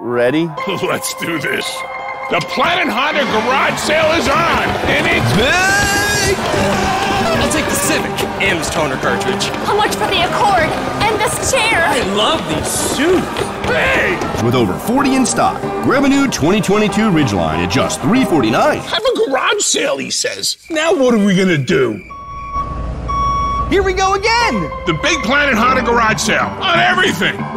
ready? Let's do this. The Planet Honda garage sale is on, and it's big! I'll take the Civic and this toner cartridge. How much for the Accord and this chair? I love these shoes. Hey! With over 40 in stock, grab a new 2022 Ridgeline at just $349. Have a garage sale, he says. Now what are we gonna do? Here we go again! The big Planet Honda garage sale on everything.